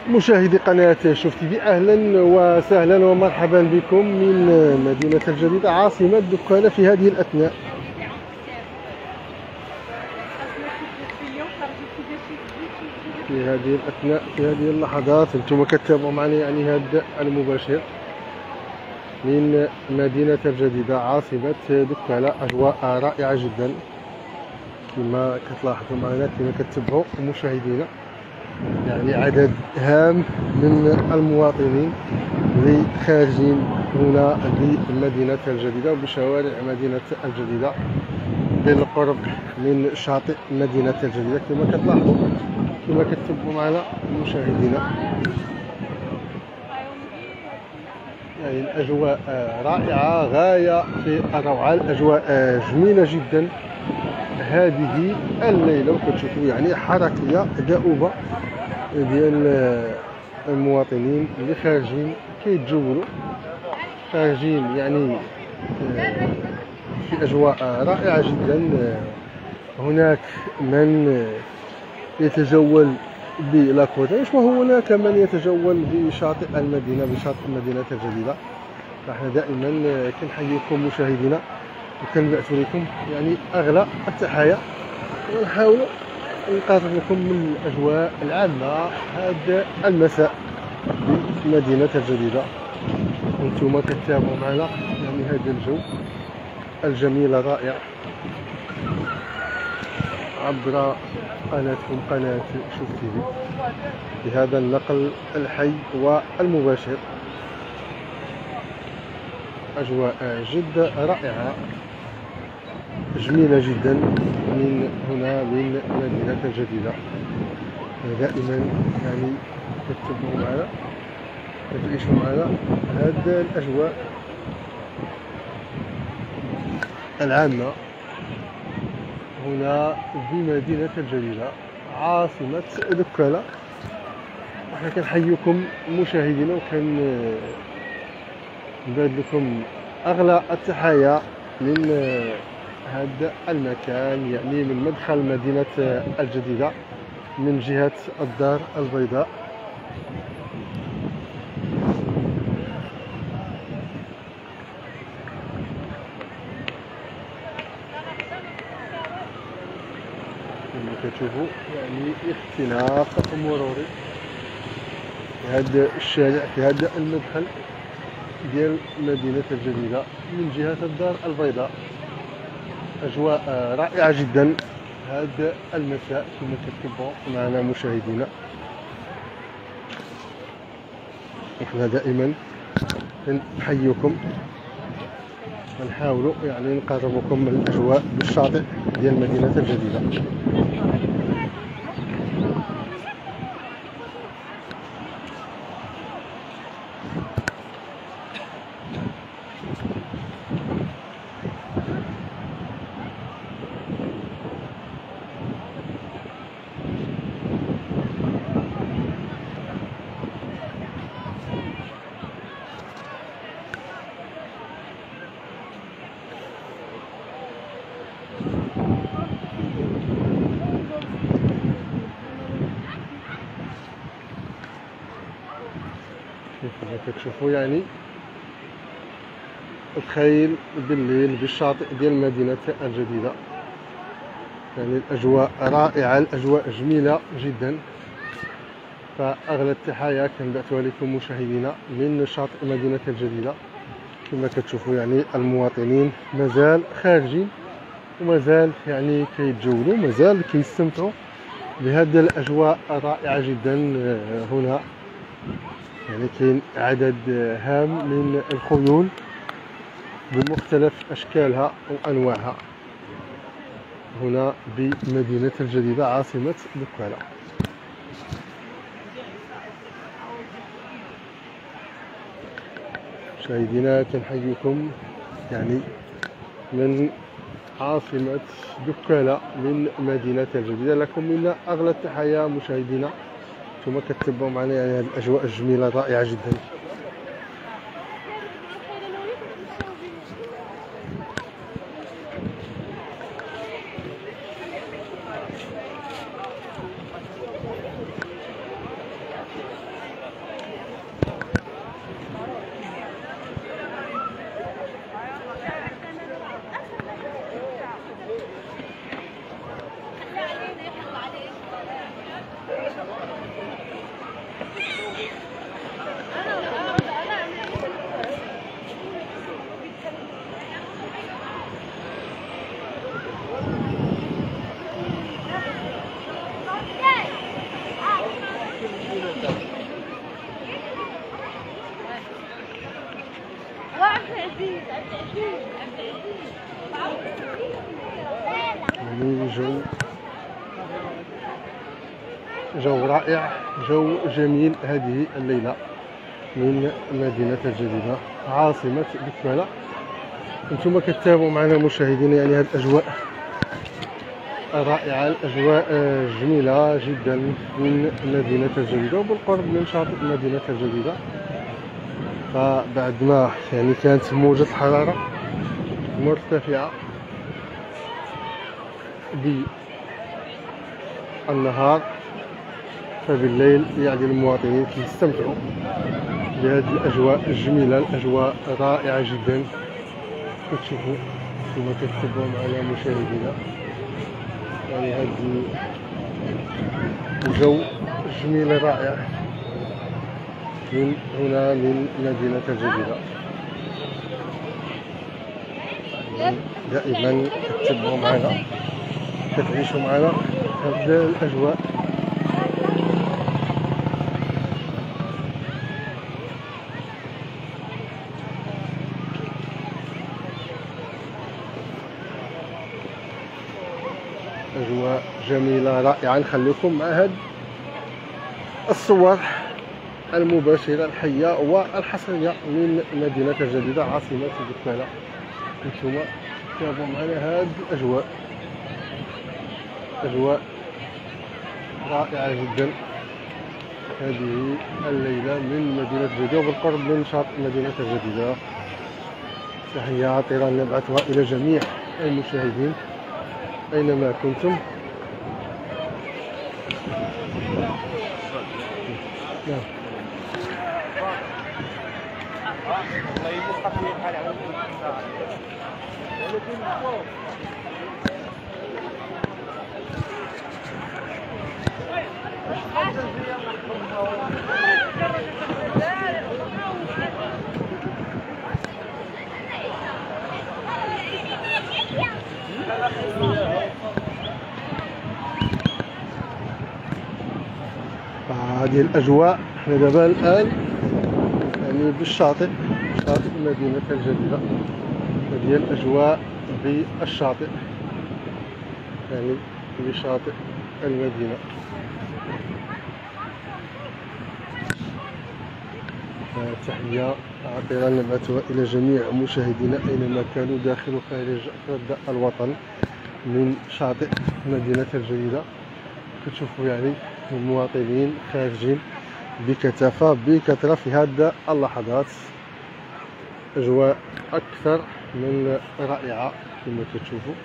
مشاهدي قناة شوف تي في، أهلا وسهلا ومرحبا بكم من مدينة الجديدة عاصمة دكالة في هذه الأثناء. في هذه اللحظات انتم كتابعوا معنا يعني هذا المباشر من مدينة الجديدة عاصمة دكالة. أجواء رائعة جدا كما كتلاحظوا معنا، كما كتتبعوا مشاهدينا، يعني عدد هام من المواطنين اللي خارجين هنا بمدينة الجديدة وبشوارع مدينة الجديدة بالقرب من شاطئ مدينة الجديدة كما كتلاحظوا، كما كتتبعوا معنا مشاهدينا. يعني الأجواء رائعة غاية في الروعة، الأجواء جميلة جدا هذه الليلة، وكتشوفوا يعني حركية دؤوبة ديال المواطنين اللي خارجين كيتجولوا، خارجين يعني في أجواء رائعة جدا. هناك من يتجول بلاكوتيش وهناك من يتجول بشاطئ المدينة، بشاطئ مدينة الجديدة. فاحنا دائما كنحييكم مشاهدينا وكنبعث لكم يعني أغلى التحايا، ونحاولوا نقرب لكم من الأجواء العامة هذا المساء بمدينة الجديدة. وانتم كتابعوا معنا يعني هذا الجو الجميل الرائع عبر قناتكم قناة شوف تي في بهذا النقل الحي والمباشر. أجواء جد رائعة جميلة جدا من هنا من مدينة الجديدة. دائما يعني تتبعوا معنا، تعيشوا معنا هذه الأجواء العامة هنا بمدينة الجديدة عاصمة دكالة. احنا كنحييكم مشاهدينا وكنبعث لكم أغلى التحايا من هذا المكان، يعني من مدخل مدينة الجديدة من جهة الدار البيضاء. كما كتشوفوا يعني اختلاف مروري في هذا الشارع، في هذا المدخل ديال مدينة الجديدة من جهة الدار البيضاء. أجواء رائعة جدا هذا المساء كما تتبعوا معنا مشاهدينا. نحن دائما نحييكم ونحاولوا يعني نقربكم من الأجواء بالشاطئ ديال مدينة الجديدة. كما كتشوفوا يعني الخيل بالليل بالشاطئ ديال مدينة الجديدة، يعني الأجواء رائعة، الأجواء جميلة جدا. فأغلى التحايا كنبعثوها لكم مشاهدينا من شاطئ مدينة الجديدة. كما كتشوفوا يعني المواطنين مازال خارجين ومازال يعني كيتجولوا، مازال كيستمتعوا بهذه الأجواء الرائعة جدا. هنا يعني كاين عدد هام من الخيول بمختلف أشكالها وأنواعها هنا بمدينة الجديدة عاصمة دكالة. مشاهدينا كنحييكم يعني من عاصمة دكالة من مدينة الجديدة، لكم منا أغلى التحايا مشاهدينا. ثم كتبوا معنا يعني هذه الأجواء الجميلة الرائعة جدا. يعني جو رائع، جو جميل هذه الليلة من مدينة الجديدة عاصمة بكمالة. انتم كتتابعوا معنا مشاهدينا يعني هذه الأجواء رائعة، الأجواء جميلة جدا من مدينة الجديدة وبالقرب من شاطئ مدينة الجديدة. فبعد ما يعني كانت موجة الحرارة مرتفعة بالنهار، فبالليل يعني المواطنين كيستمتعوا بهذه الأجواء الجميلة، الأجواء رائعة جدا. كتشوفوا كما كتتبعوا معنا مشاهدينا يعني هذا الجو الجميل الرائع من هنا من مدينة الجديدة. دائما كتتبعوا معنا، كتعيشوا معنا هذه الأجواء. أجواء جميلة رائعة. نخليكم مع هاد الصور المباشرة الحية والحصرية من مدينة الجديدة عاصمة بكمالة. انتم تابعوا معنا هاد الأجواء، أجواء رائعة جدا هذه الليلة من مدينة الجديدة وبالقرب من شاطئ مدينة الجديدة. تحية عطرة نبعثها إلى جميع المشاهدين أينما كنتم. هذه الأجواء احنا دابا الآن يعني بالشاطئ، شاطئ مدينة الجديدة. هذه الأجواء بالشاطئ يعني بشاطئ المدينة. تحية عطرة نبعثها إلى جميع مشاهدينا أينما كانوا داخل وخارج الوطن من شاطئ مدينة الجديدة. كتشوفوا يعني المواطنين خارجين بكثرة في هذه اللحظات. أجواء أكثر من رائعة كما كتشوفوا،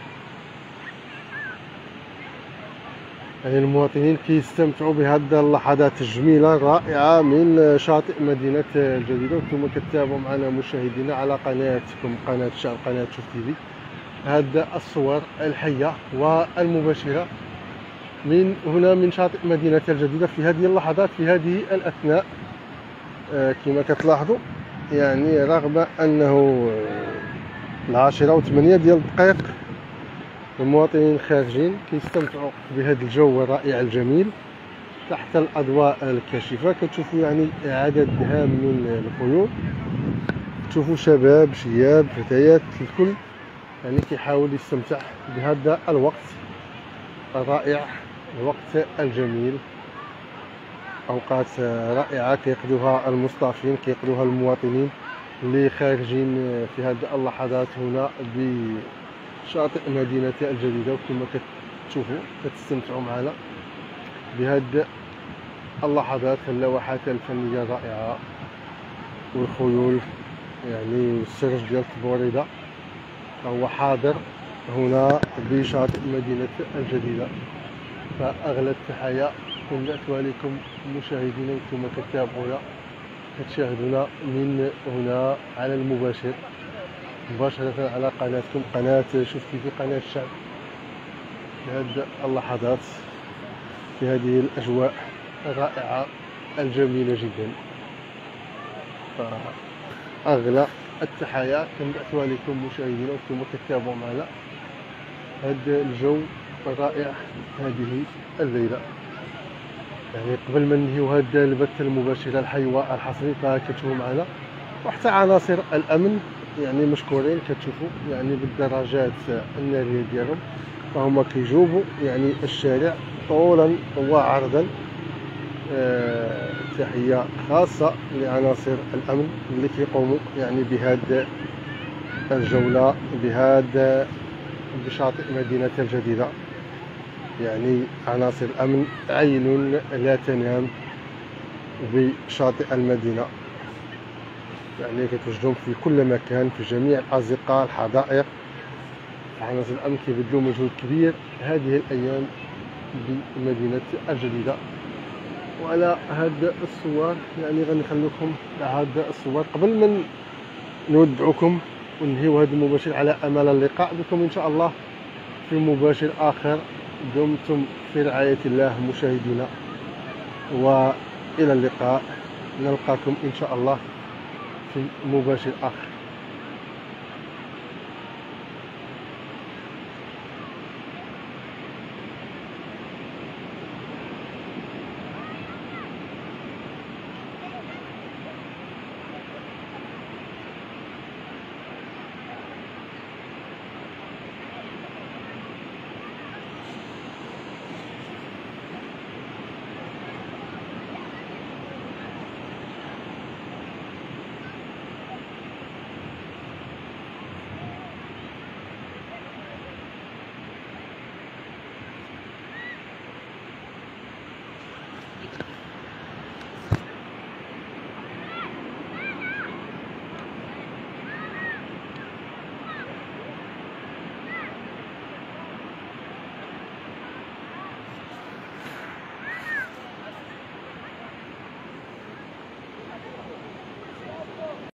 يعني المواطنين كيستمتعوا بهذه اللحظات الجميلة الرائعة من شاطئ مدينة الجديدة. وانتم كتتابعوا معنا مشاهدينا على قناتكم قناة الشعب، قناة شوف تيفي، هذه الصور الحية والمباشرة من هنا من شاطئ مدينة الجديدة في هذه اللحظات، في هذه الأثناء. كما كتلاحظوا يعني رغم أنه 10:08 ديال الدقائق المواطنين خارجين كيستمتعوا بهذا الجو الرائع الجميل تحت الأضواء الكاشفة. كتشوفوا يعني عدد هام من الخيول، تشوفوا شباب شياب فتيات الكل يعني كيحاول يستمتع بهذا الوقت الرائع، الوقت الجميل. أوقات رائعة كيقضوها المصطافين، كيقضوها المواطنين اللي خارجين في هذه اللحظات هنا بشاطئ مدينة الجديدة. وكما كتشوفوا كتستمتعوا معنا بهذه اللحظات، اللوحات الفنية الرائعة والخيول يعني والسرج ديال البوريدة فهو حاضر هنا بشاطئ مدينة الجديدة. فأغلى التحايا كنبعثها لكم مشاهدينا وانتم كتابعونا كتشاهدونا من هنا على المباشر مباشرة على قناتكم قناة شوف تيفي، قناة الشعب، في هذه اللحظات في هذه الأجواء الرائعة الجميلة جدا. فأغلى التحايا كنبعثها لكم مشاهدينا وانتم كتابعوا معنا هذا الجو الرائع هذه الليلة. يعني قبل ما ننهيو هذا البث المباشر الحي والحصري فكتشوفوا معنا وحتى عناصر الأمن يعني مشكورين. كتشوفوا يعني بالدراجات الناريه ديالهم فهما كيجوبوا يعني الشارع طولا وعرضا. تحيه خاصه لعناصر الامن اللي كيقوموا يعني بهذه الجوله بشاطئ مدينه الجديده. يعني عناصر الامن عين لا تنام بشاطئ المدينه، يعني كتوجدهم في كل مكان في جميع الازقه الحدائق. عناصر الامن كيبذلوا مجهود كبير هذه الايام بمدينه الجديده. وعلى هاد الصور يعني غنخليكم مع هاد الصور قبل من نودعكم وننهيو هذا المباشر، على امل اللقاء بكم ان شاء الله في مباشر اخر. دمتم في رعايه الله مشاهدينا، والى اللقاء. نلقاكم ان شاء الله في مباشر اخر.